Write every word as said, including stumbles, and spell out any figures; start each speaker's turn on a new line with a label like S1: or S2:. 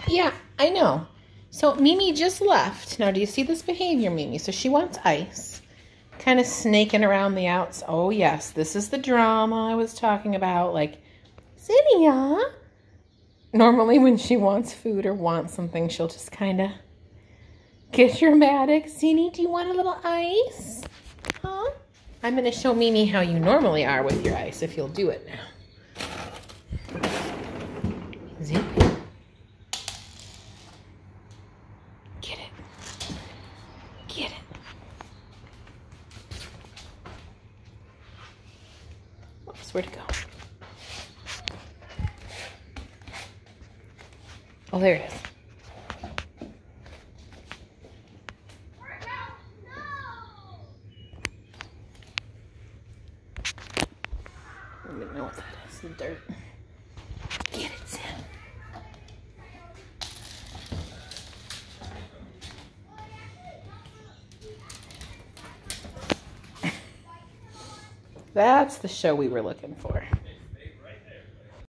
S1: Yeah, I know. So Mimi just left. Now, do you see this behavior, Mimi? So she wants ice. Kind of snaking around the outs. Oh, yes. This is the drama I was talking about. Like, Zinnia. Normally when she wants food or wants something, she'll just kind of get dramatic. Zinnia, do you want a little ice? Huh? I'm going to show Mimi how you normally are with your ice, if you'll do it now. Zinnia. Get it. Get it. Whoops, where'd it go? Oh, there it is. I don't even know what that is. The dirt. Get it, Zin. That's the show we were looking for.